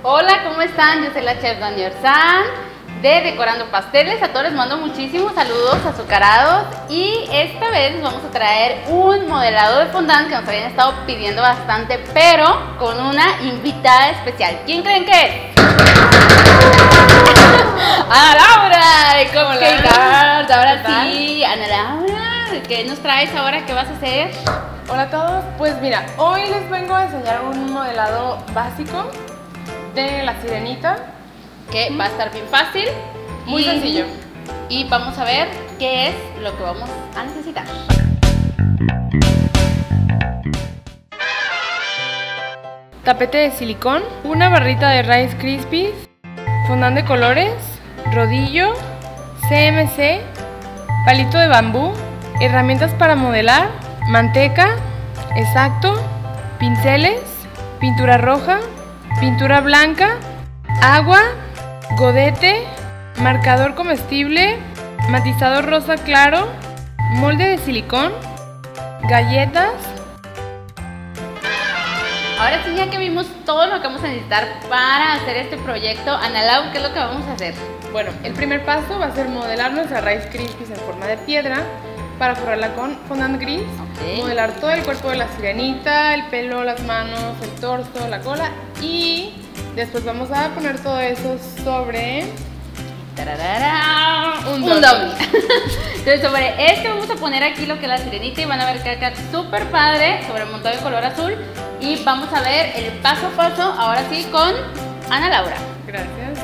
Hola, ¿cómo están? Yo soy la chef Dani Orzán de Decorando Pasteles. A todos les mando muchísimos saludos azucarados y esta vez les vamos a traer un modelado de fondant que nos habían estado pidiendo bastante, pero con una invitada especial. ¿Quién creen que es? ¡Ana Laura! Cupcake Art. Ahora sí, Ana Laura, ¿qué nos traes ahora? ¿Qué vas a hacer? Hola a todos, pues mira, hoy les vengo a enseñar un modelado básico de la sirenita. Que va a estar bien fácil. Muy sencillo. Y vamos a ver qué es lo que vamos a necesitar. Tapete de silicón, una barrita de Rice Krispies, fondant de colores, rodillo, CMC, palito de bambú, herramientas para modelar, manteca, exacto, pinceles, pintura roja, pintura blanca, agua, godete, marcador comestible, matizador rosa claro, molde de silicón, galletas. Ahora sí, ya que vimos todo lo que vamos a necesitar para hacer este proyecto, Ana Lau, ¿qué es lo que vamos a hacer? Bueno, el primer paso va a ser modelar nuestra Rice Krispies en forma de piedra para forrarla con fondant gris, modelar todo el cuerpo de la sirenita, el pelo, las manos, el torso, la cola y después vamos a poner todo eso sobre un dummy. Entonces sobre este vamos a poner aquí lo que es la sirenita y van a ver que acá súper padre sobre el montado de color azul y vamos a ver el paso a paso ahora sí con Ana Laura. Gracias.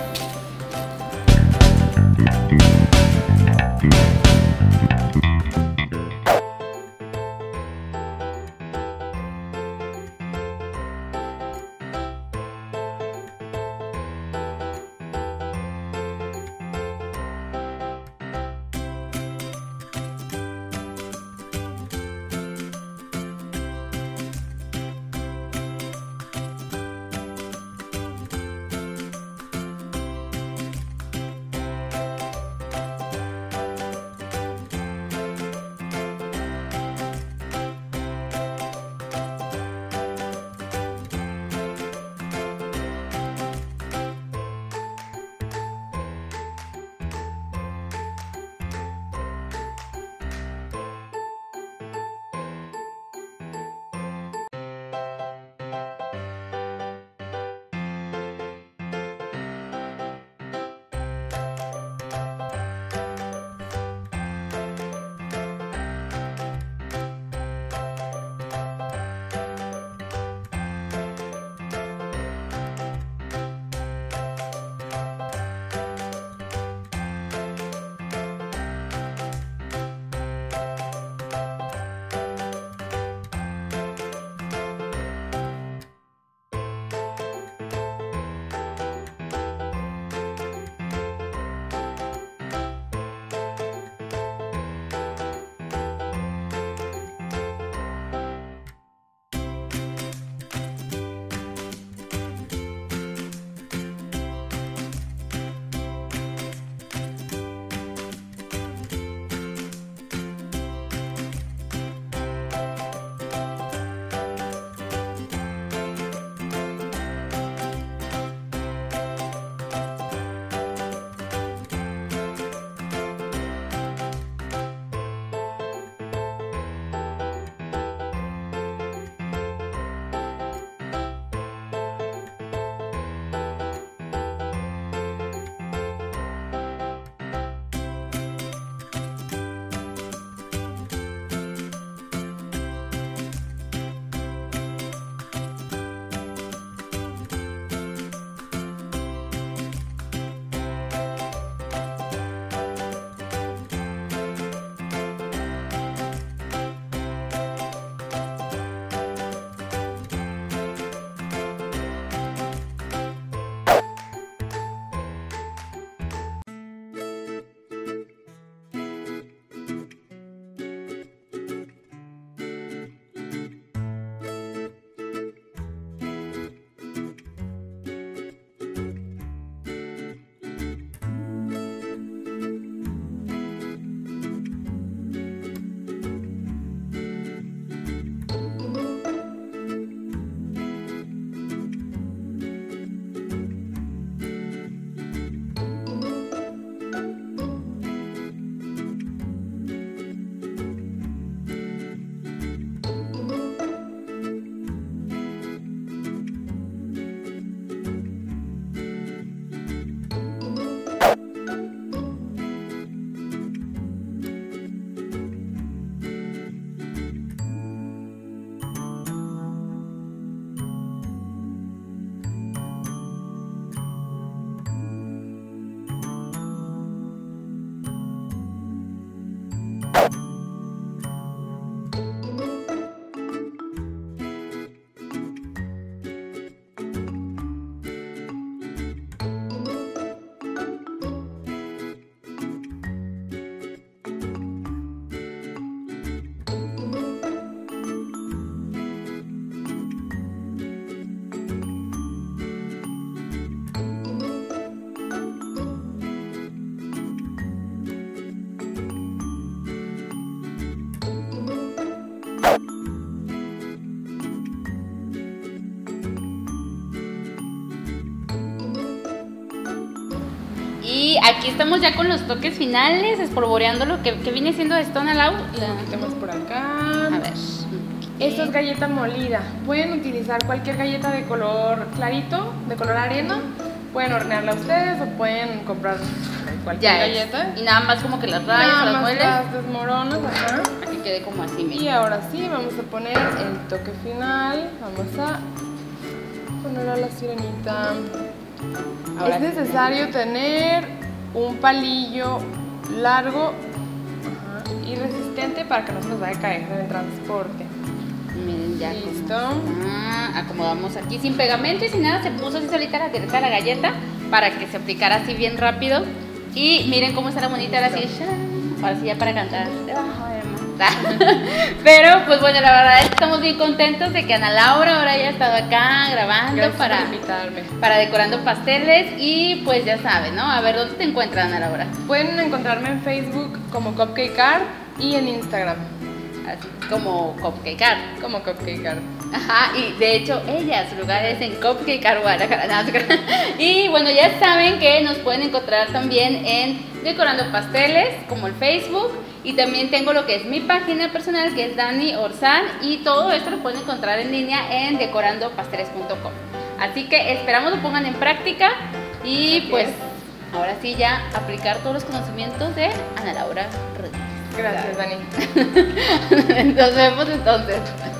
Y aquí estamos ya con los toques finales, espolvoreando lo que viene siendo esto, Ana Lau. Un poquito más por acá. A ver. Esto es galleta molida. Pueden utilizar cualquier galleta de color clarito, de color arena. Pueden hornearla ustedes o pueden comprar cualquier galleta. Y nada más como que las rayas o las mueles. Las desmoronas acá. Aquí quede como así. Y ahora sí, vamos a poner el toque final. Vamos a poner a la sirenita. Ahora es necesario tener un palillo largo y resistente para que no se nos vaya a caer en el transporte. Miren, ya listo. Acomodamos aquí sin pegamento y sin nada, se puso así solita la galleta para que se aplicara así bien rápido. Y miren cómo está la monita ahora sí. Ahora sí ya para cantar debajo de mar. Pero pues bueno, la verdad es que estamos bien contentos de que Ana Laura ahora haya estado acá grabando. Gracias por invitarme. Para Decorando Pasteles. Y pues ya saben, ¿no? A ver, ¿dónde te encuentran, Ana Laura? Pueden encontrarme en Facebook como Cupcake Art y en Instagram así como Cupcake Art. Como Cupcake Art. Ajá, y de hecho ella, su lugar es en Cupcake Art Guadalajara. Y bueno, ya saben que nos pueden encontrar también en Decorando Pasteles, como el Facebook. Y también tengo lo que es mi página personal, que es Dani Orzán. Y todo esto lo pueden encontrar en línea en decorandopasteles.com. Así que esperamos lo pongan en práctica. Y pues ahora sí ya aplicar todos los conocimientos de Ana Laura Rodríguez. Gracias, Dani. Nos vemos entonces.